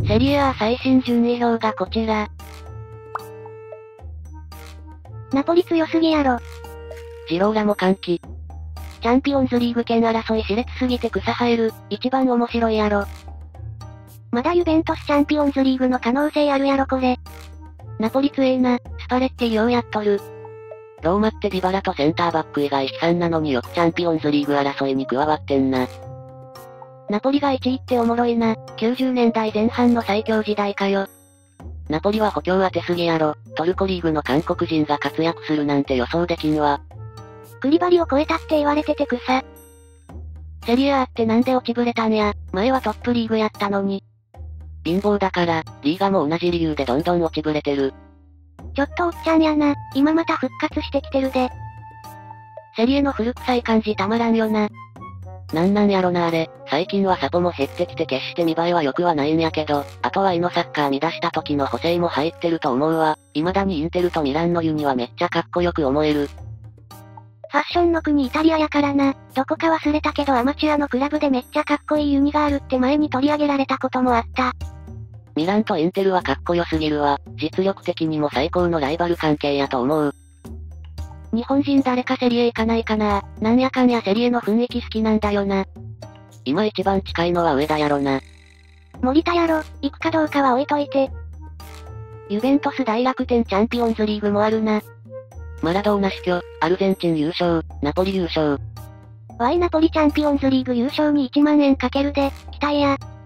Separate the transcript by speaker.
Speaker 1: セリエ A 最新順位表がこちら。
Speaker 2: ナポリ強すぎやろ。
Speaker 1: ジローラも歓喜。チャンピオンズリーグ権争い熾烈すぎて草生える、一番面白いやろ。
Speaker 2: まだユベントスチャンピオンズリーグの可能性あるやろこれ。
Speaker 1: ナポリ強えな、スパレッティようやっとる。ローマってディバラとセンターバック以外悲惨なのによくチャンピオンズリーグ争いに加わってんな。ナポリが1位っておもろいな、90年代前半の最強時代かよ。ナポリは補強当てすぎやろ、トルコリーグの韓国人が活躍するなんて予想できんわ。
Speaker 2: クリバリを超えたって言われてて草。
Speaker 1: セリエ A ってなんで落ちぶれたんや、前はトップリーグやったのに。貧乏だから、リーガも同じ理由でどんどん落ちぶれてる。
Speaker 2: ちょっとおっちゃんやな、今また復活してきてるで。
Speaker 1: セリエの古臭い感じたまらんよな。なんやろなあれ、最近はサポも減ってきて決して見栄えは良くはないんやけど、あとはイノサッカー乱した時の補正も入ってると思うわ。未だにインテルとミランのユニはめっちゃかっこよく思える。
Speaker 2: ファッションの国イタリアやからな、どこか忘れたけどアマチュアのクラブでめっちゃかっこいいユニがあるって前に取り上げられたこともあった。
Speaker 1: ミランとインテルはかっこよすぎるわ。実力的にも最高のライバル関係やと思う。日本人誰かセリエ行かないかな。なんやかんやセリエの雰囲気好きなんだよな。今一番近いのは上田やろな。
Speaker 2: 森田やろ、行くかどうかは置いといて。
Speaker 1: ユベントス大楽天チャンピオンズリーグもあるな。マラドーナ死去、アルゼンチン優勝、ナポリ優勝。
Speaker 2: ナポリチャンピオンズリーグ優勝に1万円かけるで、期待や。